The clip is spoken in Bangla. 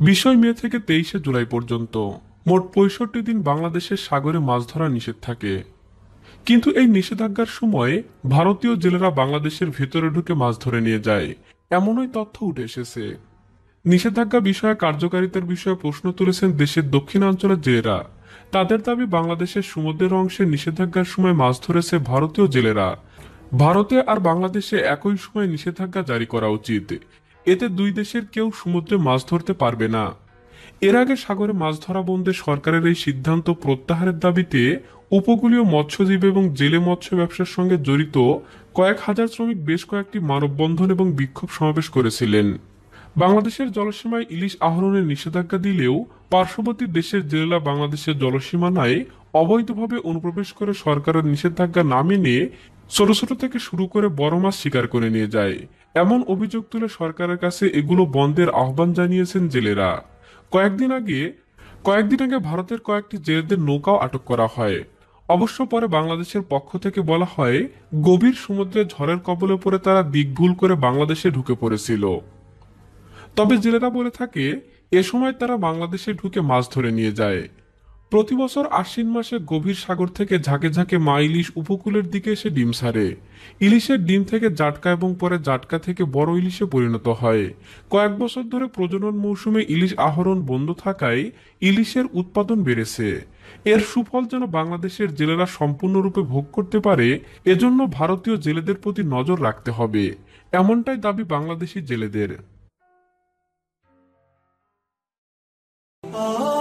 ২০ মে থেকে ২৩ জুলাই পর্যন্ত মোট ৬৫ দিন বাংলাদেশের সাগরে মাছ ধরা নিষেধ থাকে। কিন্তু এই নিষেধাজ্ঞার সময় ভারতীয় জেলেরা বাংলাদেশের ভেতরে ঢুকে মাছ ধরে নিয়ে যায়, এমনই তথ্য উঠে এসেছে। নিষেধাজ্ঞা বিষয়ে কার্যকারিতার বিষয়ে প্রশ্ন তুলেছেন দেশের দক্ষিণাঞ্চলের জেলেরা। তাদের দাবি, বাংলাদেশের সমুদ্রের অংশে নিষেধাজ্ঞার সময় মাছ ধরেছে ভারতীয় জেলেরা। ভারতে আর বাংলাদেশে একই সময় নিষেধাজ্ঞা জারি করা উচিত। এতে দুই দেশের কেউ সমুদ্রে মাছ ধরতে পারবে না। এর আগে সাগরে মাছ ধরা বন্ধে সরকারের এই সিদ্ধান্ত প্রত্যাহারের দাবিতে উপকূলীয় মৎস্যজীবী এবং জেলে মৎস্য ব্যবসার সঙ্গে জড়িত কয়েক হাজার শ্রমিক বেশ কয়েকটি মানববন্ধন এবং বিক্ষোভ সমাবেশ করেছিলেন। বাংলাদেশের জলসীমায় ইলিশ আহরণের নিষেধাজ্ঞা দিলেও পার্শ্ববর্তী দেশের জেলেরা বাংলাদেশের জলসীমানায় অবৈধভাবে অনুপ্রবেশ করে সরকারের নিষেধাজ্ঞা না মেনে ছোট ছোট থেকে শুরু করে বড় মাছ শিকার করে নিয়ে যায়। এমন অভিযোগ তুলে সরকারের কাছে এগুলো বন্ধের আহ্বান জানিয়েছেন জেলেরা। কয়েকদিন আগে কয়েকদিন আগে ভারতের কয়েকটি জেলেদের নৌকাও আটক করা হয়। অবশ্য পরে বাংলাদেশের পক্ষ থেকে বলা হয়, গভীর সমুদ্রে ঝড়ের কবলে পড়ে তারা দিক ভুল করে বাংলাদেশে ঢুকে পড়েছিল। তবে জেলেরা বলে থাকে, এ সময় তারা বাংলাদেশে ঢুকে মাছ ধরে নিয়ে যায়। প্রতি বছর আশ্বিন মাসে গভীর সাগর থেকে ঝাঁকে ঝাঁকে মা ইলিশ উপকূলের দিকে এসে ডিম ছাড়ে। ইলিশের ডিম থেকে জাটকা এবং পরে জাটকা থেকে বড় ইলিশে পরিণত হয়। কয়েক বছর ধরে প্রজনন মৌসুমে ইলিশ আহরণ বন্ধ থাকায় ইলিশের উৎপাদন বেড়েছে। এর সুফল যেন বাংলাদেশের জেলেরা সম্পূর্ণরূপে ভোগ করতে পারে, এজন্য ভারতীয় জেলেদের প্রতি নজর রাখতে হবে, এমনটাই দাবি বাংলাদেশি জেলেদের।